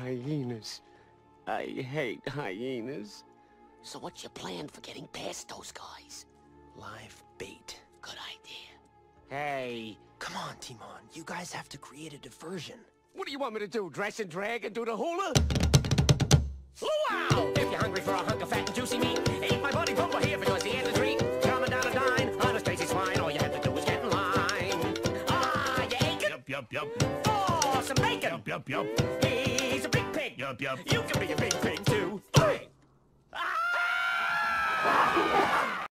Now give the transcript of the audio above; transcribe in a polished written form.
hyenas. I hate hyenas. So what's your plan for getting past those guys? Live bait. Good idea. Hey. Come on, Timon. You guys have to create a diversion. What do you want me to do? Dress and drag and do the hula? Luau! If you're hungry for a hunk of fat and juicy meat, eat my buddy Pumbaa here because the end of the treat. Coming down a dine on a Stacy swine. All you have to do is get in line. Ah, you aching? Yup. For some bacon. Yup. He's a big pig. Yup. You can be a big pig too.